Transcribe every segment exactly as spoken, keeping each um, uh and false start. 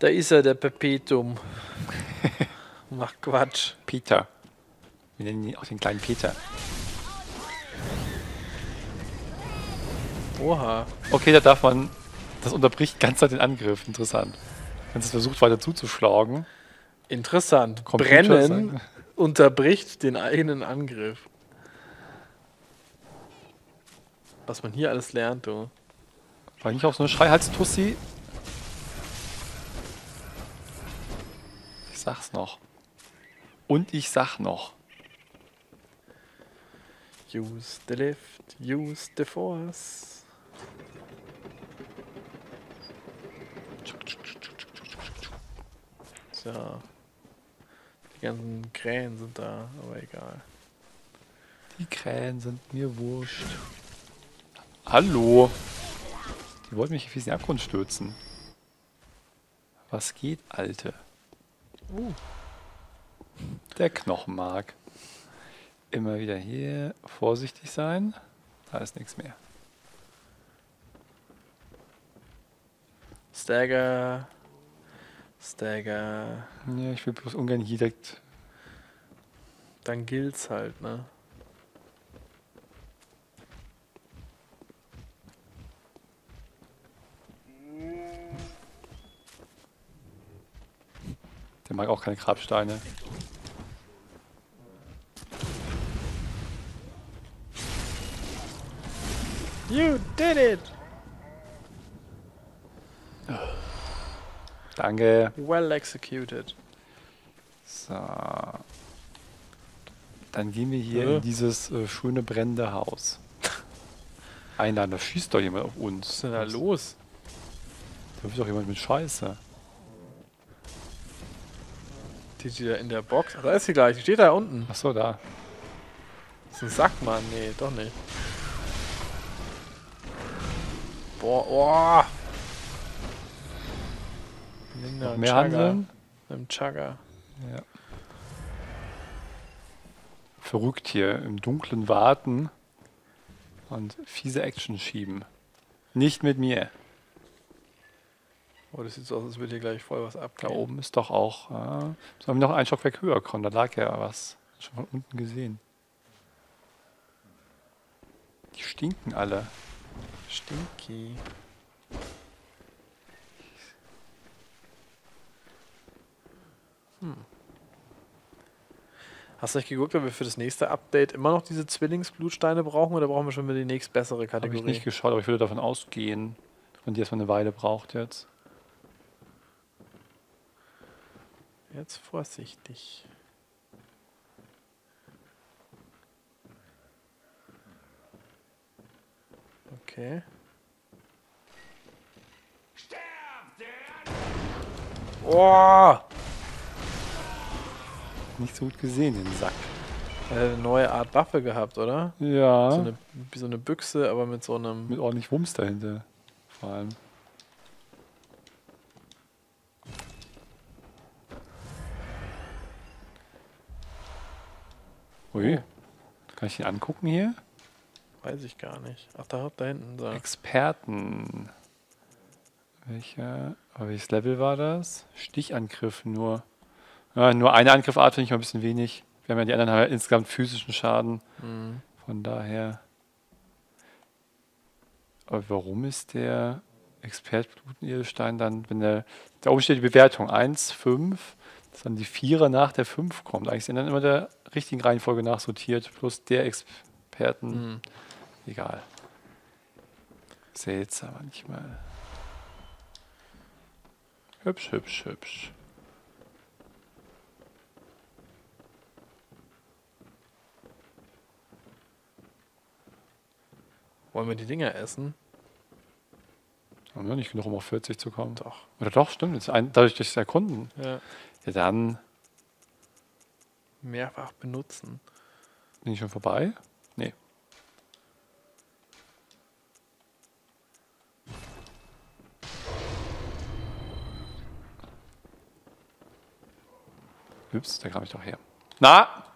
Da ist er, der Perpetuum. Macht Quatsch. Peter. Wir nennen ihn auch den kleinen Peter. Oha. Okay, da darf man... Das unterbricht ganz den Angriff. Interessant. Wenn es versucht, weiter zuzuschlagen. Interessant. Computer Brennen sagen. unterbricht den eigenen Angriff. Was man hier alles lernt, du. War nicht auch so eine Schreihals-Tussi? Ich sag's noch. Und ich sag noch. Use the lift, use the force. So. Die ganzen Krähen sind da, aber egal. Die Krähen sind mir wurscht. Hallo. Die wollten mich auf den Abgrund stürzen. Was geht, Alte? Uh. Der Knochenmark. Immer wieder hier vorsichtig sein. Da ist nichts mehr. Stagger. Stagger. Ja, ich will bloß ungern hier direkt. Dann gilt's halt, ne? Der mag auch keine Grabsteine. You did it! Danke. Well executed. So. Dann gehen wir hier Ja. in dieses äh, schöne brennende Haus. Einer, da schießt doch jemand auf uns. Was ist denn da los? Da ist doch jemand mit Scheiße. Die ist wieder in der Box. Ach, da ist sie gleich. Die steht da unten. Achso, da. Das ist ein Sackmann. Nee, doch nicht. Boah, oh. Noch mehr handeln? Mit dem Chugger. Ja. Verrückt hier, im Dunklen warten und fiese Action schieben. Nicht mit mir. Oh, das sieht so aus, als würde hier gleich voll was Da abgehen. oben ist doch auch... Äh, sollen wir noch einen Stockwerk höher kommen? Da lag ja was. Schon von unten gesehen. Die stinken alle. Stinky. Hm. Hast du nicht geguckt, ob wir für das nächste Update immer noch diese Zwillingsblutsteine brauchen oder brauchen wir schon wieder die nächst bessere Habe Kategorie? ich nicht geschaut, aber ich würde davon ausgehen, und die erstmal eine Weile braucht jetzt. Jetzt vorsichtig. Okay. Oh! Nicht so gut gesehen, den Sack. Er hat eine neue Art Waffe gehabt, oder? Ja, So eine, wie so eine Büchse, aber mit so einem... mit ordentlich Wumms dahinter. Vor allem. Ui. Kann ich ihn angucken hier? Weiß ich gar nicht. Ach, da, da hinten. So. Experten. Welcher? Aber welches Level war das? Stichangriff nur. Ja, nur eine Angriffart finde ich mal ein bisschen wenig. Wir haben ja die anderen haben ja insgesamt physischen Schaden. Mhm. Von daher. Aber warum ist der Expert Blutenedelstein dann, wenn der. Da oben steht die Bewertung eins, fünf, dass dann die Vierer nach der fünf kommt. Eigentlich sind dann immer der richtigen Reihenfolge nachsortiert, plus der Experten. Mhm. Egal. Seltsam manchmal. Hübsch, hübsch, hübsch. Wollen wir die Dinger essen? Haben wir nicht genug, um auf vierzig zu kommen? Doch. Oder doch, stimmt. Jetzt ein, dadurch, dass ich es erkunden. Ja. Ja, dann Mehrfach benutzen. bin ich schon vorbei. Nee. Ups, da kam ich doch her. Na!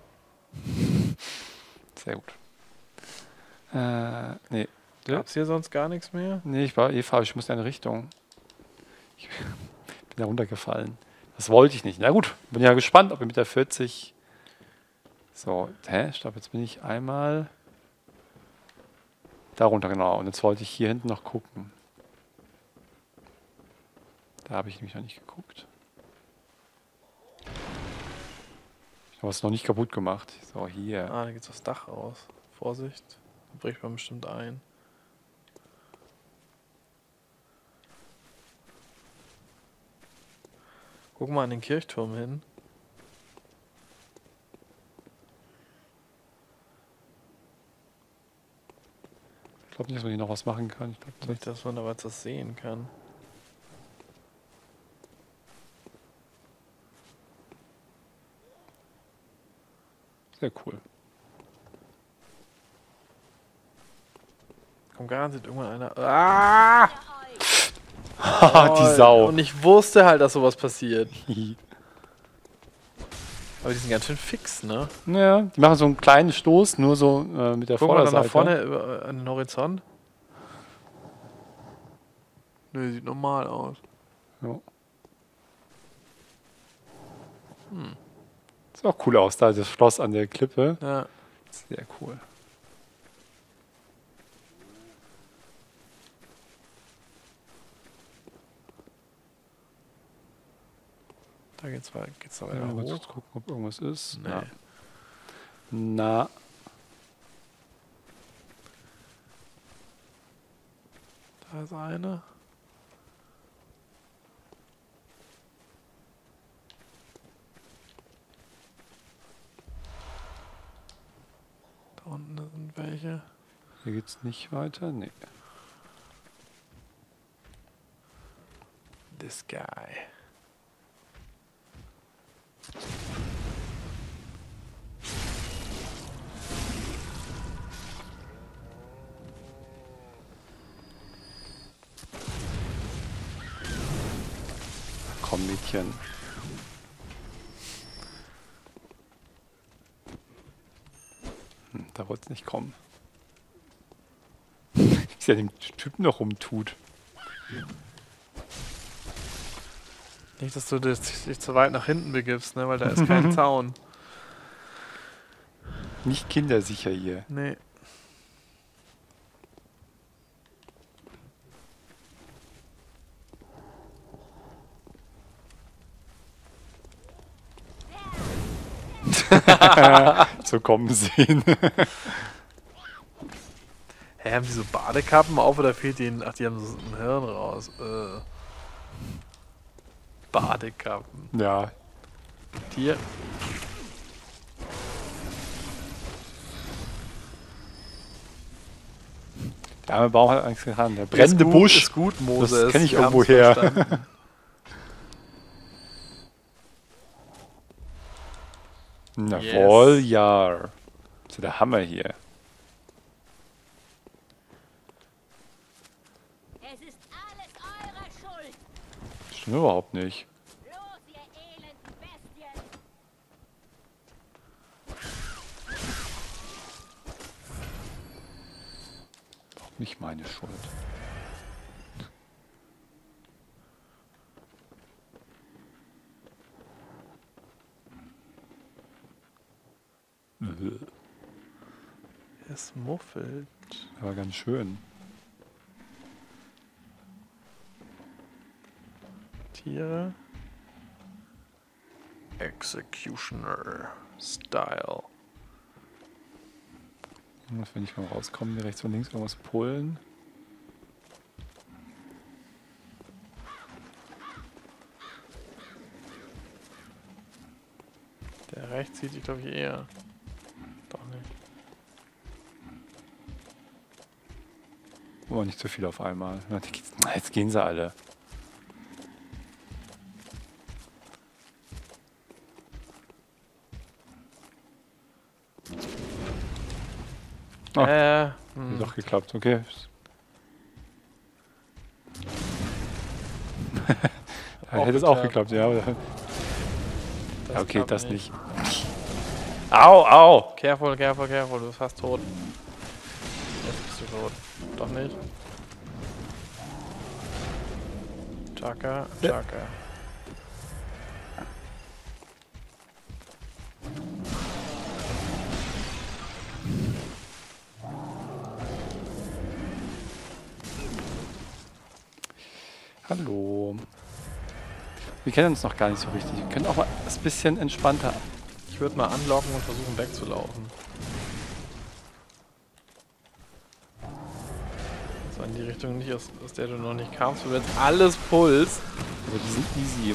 Sehr gut. Äh, nee. Ja. Gab's hier sonst gar nichts mehr? Nee, ich war eh falsch. Ich muss in eine Richtung. Ich bin bin ja runtergefallen. Das wollte ich nicht. Na gut, bin ja gespannt, ob wir mit der vierzig... So, hä? Stopp, jetzt bin ich einmal... Da runter, genau. Und jetzt wollte ich hier hinten noch gucken. Da habe ich nämlich noch nicht geguckt. Ich habe es noch nicht kaputt gemacht. So, hier. Ah, da geht's aufs Dach raus. Vorsicht. Da bricht man bestimmt ein. Guck mal an den Kirchturm hin. Ich glaube nicht, dass man hier noch was machen kann. Ich glaub, Nicht, dass man da was sehen kann. sehr cool. Kommt garantiert irgendwann einer. Ah! Haha, die Sau. Und ich wusste halt, dass sowas passiert. Aber die sind ganz schön fix, ne? Ja, die machen so einen kleinen Stoß, nur so äh, mit der Guck mal dann Vorderseite. nach vorne über, an den Horizont. Nö, sieht normal aus. Ja. Hm. Sieht auch cool aus, da das Schloss an der Klippe. Ja. Sehr cool. Da geht's weiter. Geht's da Ja, weiter mal hoch? kurz gucken, ob irgendwas ist. Nee. Ja. Na. Da ist eine. Da unten sind welche. Hier geht's nicht weiter. Nee. This guy. Komm, Mädchen. Hm, da wollte es nicht kommen. Wie der dem Typen noch rumtut. Nicht, dass du dich dich zu weit nach hinten begibst, ne? Weil da ist kein Zaun. Nicht kindersicher hier. Nee. So kommen sehen. Hä, haben die so Badekappen auf oder fehlt denen... Ach, die haben so ein Hirn raus. Äh. Badekappen. Ja. Hier. Der arme Baum hat Angst getan. Der brennende ist gut, Busch. Ist gut, Moses. Das kenn ich Wir irgendwo haben's her. verstanden. Jawohl, Yes. ja. Das ist ja der Hammer hier. Es ist alles eure Schuld. Stimmt überhaupt nicht. Los, ihr elenden Bestien. Auch nicht meine Schuld. Es muffelt. Aber ganz schön. Tiere. Executioner Style. Und wenn ich mal rauskomme, hier rechts und links irgendwas pullen. Der rechts sieht ich glaube ich eher. Doch nicht. Aber nicht zu viel auf einmal. Jetzt gehen sie alle. Ah. Äh, Hat hm. doch geklappt, okay. Auch Hätte es auch geklappt. geklappt, ja. aber- Das Ja, okay, klappt das nicht. Au, au! Careful, careful, careful, du bist fast tot. Jetzt bist du tot. Doch nicht. Chaka, Ja. Chaka. Hallo. Wir kennen uns noch gar nicht so richtig. Wir können auch mal ein bisschen entspannter. Ich würde mal anlocken und versuchen wegzulaufen. So in die Richtung nicht, aus, aus der du noch nicht kamst. Du jetzt alles Puls. Aber die sind easy.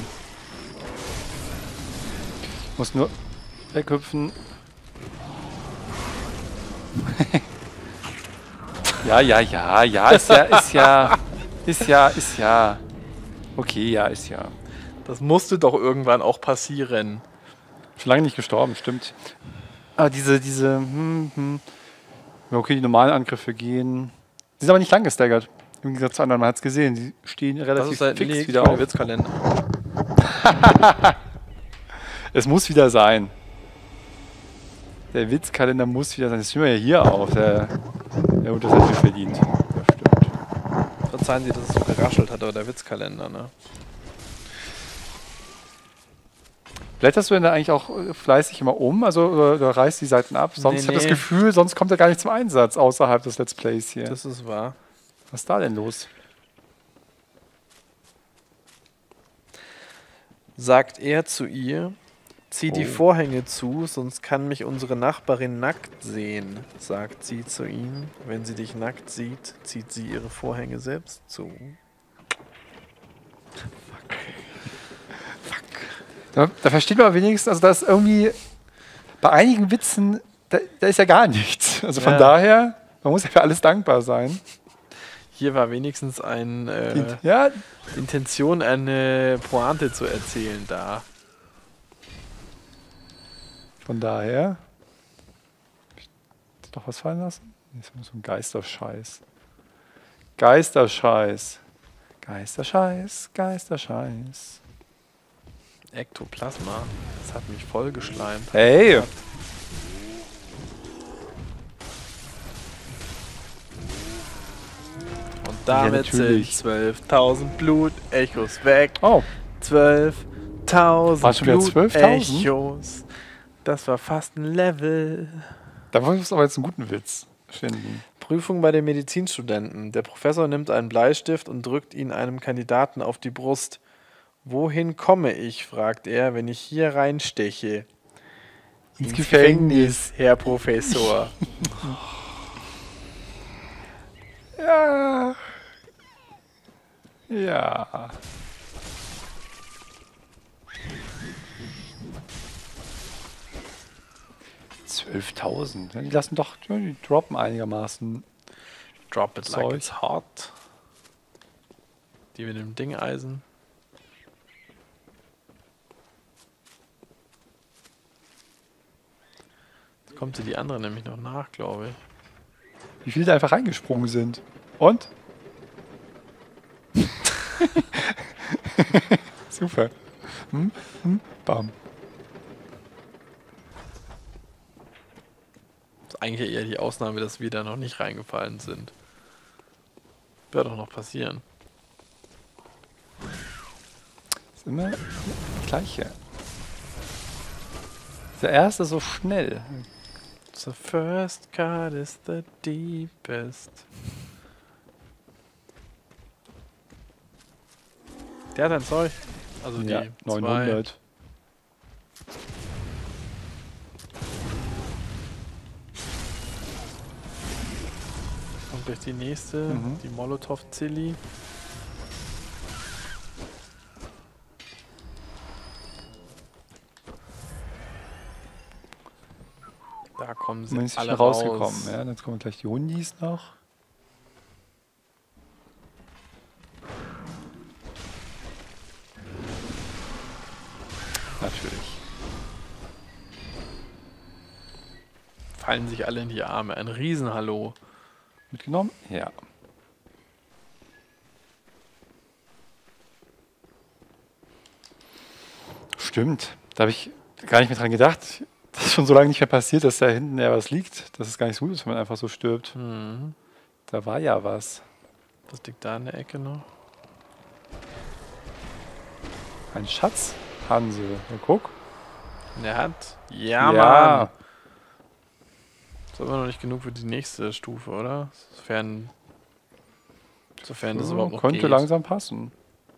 Ich muss nur weghüpfen. Ja, ja, ja, ja, ist ja, ist ja, ist ja, ist ja. Okay, ja, ist ja. Das musste doch irgendwann auch passieren. Schon lange nicht gestorben, stimmt. Aber diese, diese, hm, hm. Ja, okay, die normalen Angriffe gehen. Die sind aber nicht lang gestaggert. Im Gegensatz zu anderen, man hat es gesehen. Die stehen Das relativ ist halt fix nee, wieder der auf. Witzkalender. Es muss wieder sein. Der Witzkalender muss wieder sein. Das sehen wir ja hier auch. Der, der hat das natürlich verdient. Das stimmt. Verzeihen Sie, dass es so geraschelt hat, aber der Witzkalender, ne? Blätterst du denn da eigentlich auch äh, fleißig immer um? Also oder, oder reißt die Seiten ab? Sonst Nee, ich habe das nee. Gefühl, sonst kommt er gar nicht zum Einsatz außerhalb des Let's Plays hier. Das ist wahr. Was ist da denn los? Sagt er zu ihr, zieh die Oh. Vorhänge zu, sonst kann mich unsere Nachbarin nackt sehen, sagt sie zu ihm. Wenn sie dich nackt sieht, zieht sie ihre Vorhänge selbst zu. Da, da versteht man wenigstens, also da ist irgendwie bei einigen Witzen, da, da ist ja gar nichts. Also von Ja. daher, man muss ja für alles dankbar sein. Hier war wenigstens eine äh, Ja, Intention, eine Pointe zu erzählen da. von daher. Doch was fallen lassen? Das ist so ein Geisterscheiß. Geisterscheiß. Geisterscheiß, Geisterscheiß. Ektoplasma. Das hat mich voll geschleimt. Hey! Und damit sind natürlich. zwölftausend Blut-Echos weg. Oh, zwölftausend War's schon wieder zwölftausend? Blut-Echos. Das war fast ein Level. da muss aber jetzt einen guten Witz finden. Prüfung bei den Medizinstudenten. Der Professor nimmt einen Bleistift und drückt ihn einem Kandidaten auf die Brust. Wohin komme ich, fragt er, wenn ich hier reinsteche. Ins Gefängnis. Herr Professor. Ja. Ja. zwölftausend. Die lassen doch, die droppen einigermaßen. Drop it like Zeug. it's hot. Die mit dem Dingeisen. Jetzt kommt sie die andere nämlich noch nach, glaube ich. Wie viele da einfach reingesprungen sind. Und? Super. Hm? Hm? Bam. Das ist eigentlich eher die Ausnahme, dass wir da noch nicht reingefallen sind. Wird doch noch passieren. Das ist immer das Gleiche. Der erste so schnell. The first cut is the deepest. Der hat ein Zeug. Also die Ja, zwei. neunhundert. Und gleich die nächste, Mhm. die Molotow-Zilli. Da kommen sie Man ist alle alle rausgekommen. raus. Ja, jetzt kommen gleich die Hundis noch. Natürlich. Fallen sich alle in die Arme. Ein Riesenhallo. Mitgenommen? Ja. Stimmt. Da habe ich gar nicht mehr dran gedacht. Das ist schon so lange nicht mehr passiert, dass da hinten ja was liegt. Dass es gar nicht so gut ist, wenn man einfach so stirbt. Mhm. Da war ja was. Was liegt da in der Ecke noch? Ein Schatz, Hansel. Na, guck. Der hat. Ja, Ja. Mann. Das ist aber noch nicht genug für die nächste Stufe, oder? Sofern. Sofern das So, überhaupt noch könnte geht. langsam passen.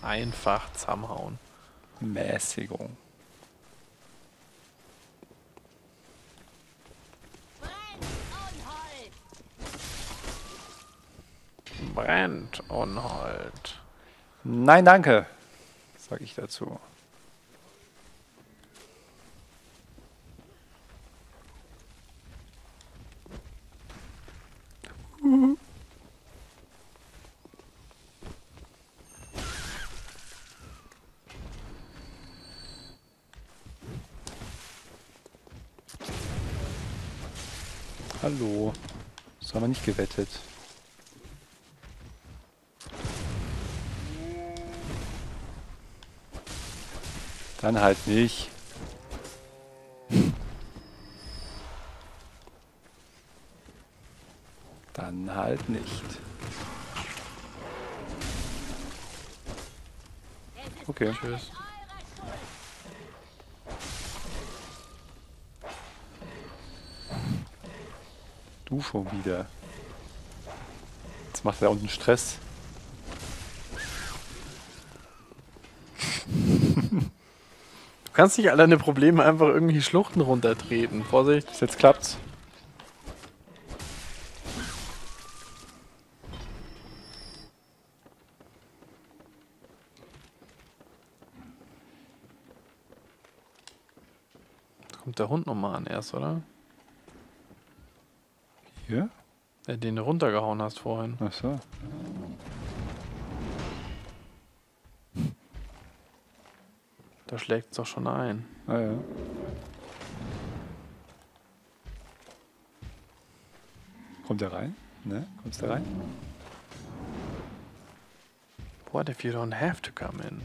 Einfach zusammenhauen. Mäßigung. Brennt Brennt Unhold! Unhold. Nein, danke, sag ich dazu. Hallo. Das haben wir nicht gewettet. Dann halt nicht. Dann halt nicht. Es ist Okay. alles Tschüss. eure Schuld! Du schon wieder. Jetzt macht er da unten Stress. Du kannst nicht alle deine Probleme einfach irgendwie Schluchten runtertreten. Vorsicht. Bis jetzt klappt's. Kommt der Hund nochmal an erst, oder? Hier? Der, den du runtergehauen hast vorhin. Ach so. Da schlägt es doch schon ein. Ah ja. Kommt der rein? Ne? Kommt's da rein? What if you don't have to come in?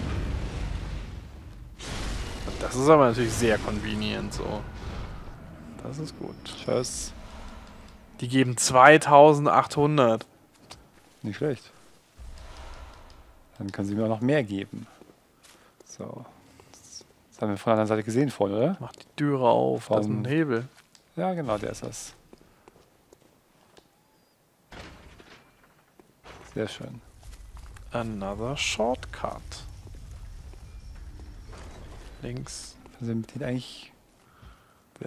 Das ist aber natürlich sehr convenient so. Das ist gut. Tschüss. Die geben zweitausendachthundert. Nicht schlecht. Dann können sie mir auch noch mehr geben. So. Das haben wir von der anderen Seite gesehen vorhin, oder? Mach die Türe auf. Das ist ein Warum? Hebel. Ja, genau, der ist das. Sehr schön. Another shortcut. Links. Also mit denen eigentlich. Bäh.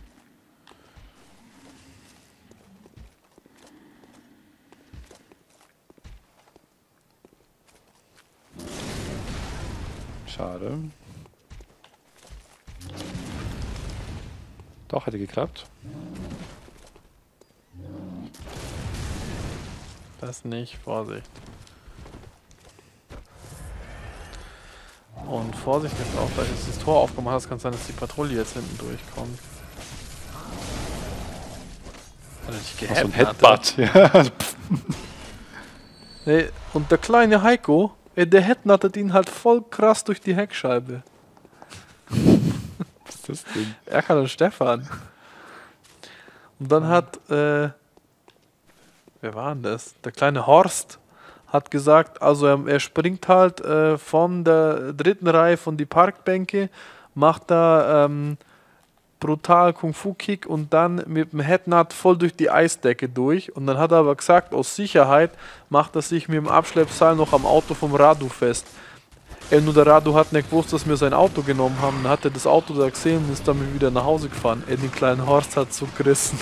Schade. Doch, hätte geklappt. Das nicht. Vorsicht. Und Vorsicht jetzt auch, weil du jetzt das Tor aufgemacht hast, kann es sein, dass die Patrouille jetzt hinten durchkommt. Hat er dich Ach, so ein gehabt? Headbutt. Ja. Nee, und der kleine Heiko, ey, der headnuttet ihn halt voll krass durch die Heckscheibe. Was ist das denn? Erkan und Stefan. Und dann hat, äh, wer war denn das? Der kleine Horst hat gesagt, also er, er springt halt äh, von der dritten Reihe von die Parkbänke, macht da ähm, brutal Kung-Fu-Kick und dann mit dem Headnut voll durch die Eisdecke durch. Und dann hat er aber gesagt, aus Sicherheit macht er sich mit dem Abschleppseil noch am Auto vom Radu fest. Ey, nur der Radu hat nicht gewusst, dass wir sein Auto genommen haben. Dann hat er das Auto da gesehen und ist damit wieder nach Hause gefahren. Ey, den kleinen Horst hat so gerissen.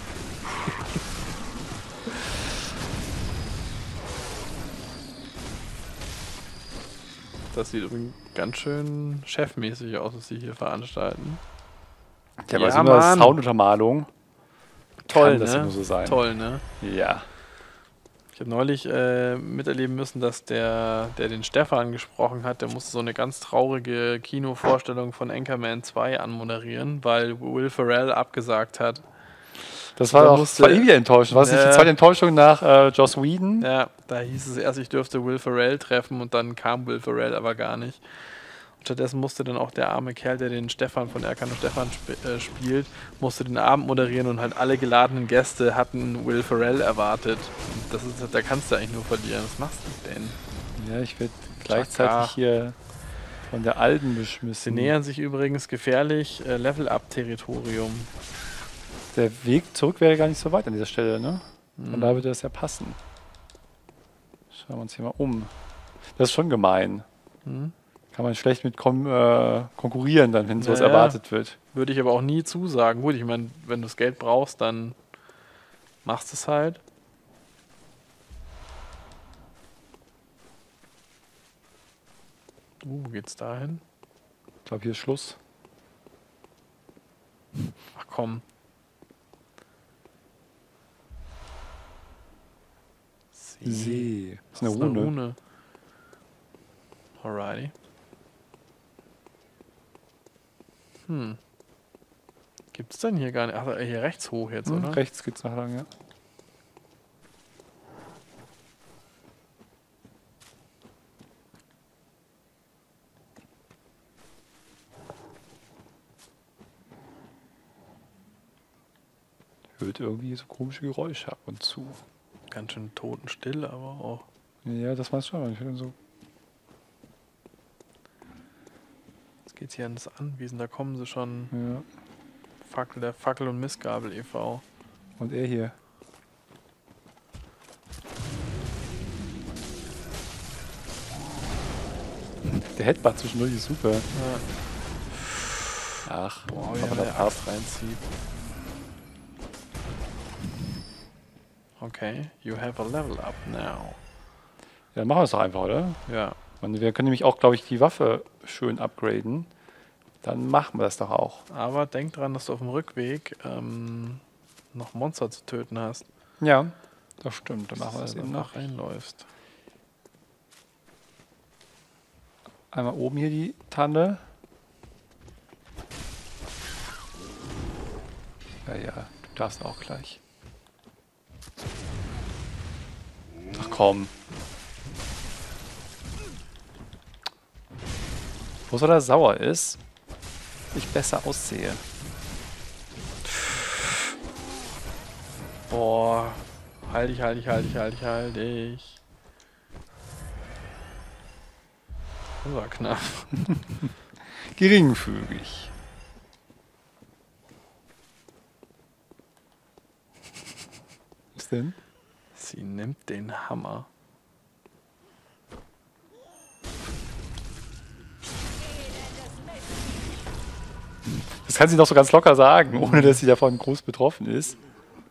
Das sieht übrigens ganz schön chefmäßig aus, was sie hier veranstalten. Der Ja, war so eine Mann. Sounduntermalung. Toll, Kann das ne? ja nur so sein. Toll, ne? Ja. Ich habe neulich äh, miterleben müssen, dass der, der den Stefan gesprochen hat, der musste so eine ganz traurige Kinovorstellung von Anchorman zwei anmoderieren, weil Will Ferrell abgesagt hat. Das war Da auch musste- war irgendwie enttäuschend. War es nicht Ja. die zweite Enttäuschung nach äh, Joss Whedon? Ja, da hieß es erst, ich dürfte Will Ferrell treffen und dann kam Will Ferrell aber gar nicht. Und stattdessen musste dann auch der arme Kerl, der den Stefan von Erkan und Stefan sp äh, spielt, musste den Abend moderieren und halt alle geladenen Gäste hatten Will Ferrell erwartet. Und das ist, da kannst du eigentlich nur verlieren. Was machst du denn? Ja, ich werde gleichzeitig Chaka. hier von der Alten Sie beschmissen. nähern sich übrigens gefährlich äh, Level-Up-Territorium. Der Weg zurück wäre gar nicht so weit an dieser Stelle, ne? Von Mhm. da würde das ja passen. Schauen wir uns hier mal um. Das ist schon gemein. Hm? Kann man schlecht mit kom äh, konkurrieren, dann, wenn sowas Naja. erwartet wird. Würde ich aber auch nie zusagen. Gut, ich meine, wenn du das Geld brauchst, dann machst du es halt. Uh, wo geht's dahin? Ich glaube, hier ist Schluss. Ach komm. See. See. Das ist Das eine ist eine Rune. Rune. Alrighty. Hm. Gibt's denn hier gar nicht? Ach, hier rechts hoch jetzt, Hm, oder? rechts geht's nach lang, ja. Hört irgendwie so komische Geräusche ab und zu. Ganz schön totenstill, aber auch. Ja, das meinst du schon. Ich finde so. Jetzt geht's hier an das Anwesen, da kommen sie schon. Ja. Fackel, der Fackel- und Mistgabel e V Und er hier. Der Headbutt zwischendurch ist super. Ja. Ach, Boah, wie aber er das der Arzt reinzieht. Okay, you have a level up now. Ja, dann machen wir es doch einfach, oder? Ja, Und wir können nämlich auch, glaube ich, die Waffe schön upgraden. Dann machen wir das doch auch. aber denk dran, dass du auf dem Rückweg ähm, noch Monster zu töten hast. Ja, das stimmt. Dann machen wir dass das du eben da noch. reinläufst. Einmal oben hier die Tanne. Ja, ja, du darfst auch gleich. Ach komm. Bloß weil er sauer ist, ich besser aussehe. Boah, halt dich, halt dich, halt dich, halt dich, halt dich. Das war knapp. Geringfügig. Was denn? Sie nimmt den Hammer. Das kann sie doch so ganz locker sagen, ohne dass sie davon groß betroffen ist.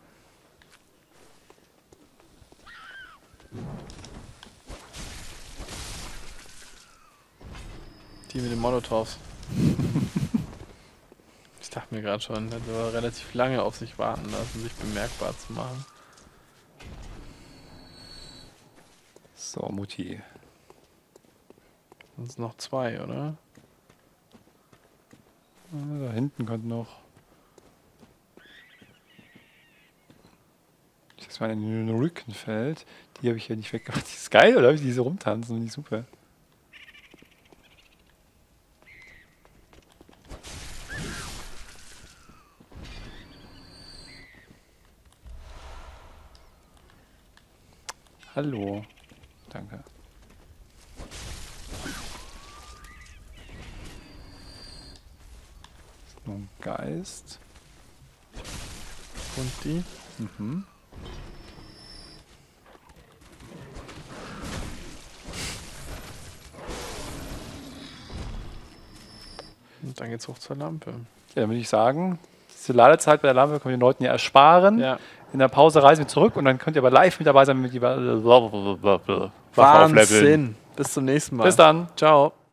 Die mit den Molotovs. Ich dachte mir gerade schon, der war relativ lange auf sich warten lassen, sich bemerkbar zu machen. So, Mutti. Sind es noch zwei, oder? Ah, da hinten kommt noch. Das war eine Rückenfeld. Die habe ich ja nicht weggemacht. Die ist geil, oder? Wie die so rumtanzen. Die ist super. Hallo. Danke. Ist noch ein Geist. Und die? Mhm. Und dann geht's hoch zur Lampe. Ja, dann würde ich sagen, diese Ladezeit bei der Lampe können wir den Leuten ja ersparen. Ja. In der Pause reisen wir zurück und dann könnt ihr aber live mit dabei sein, mit die Waffe aufleveln. Wahnsinn. Bis zum nächsten Mal. Bis dann. Ciao.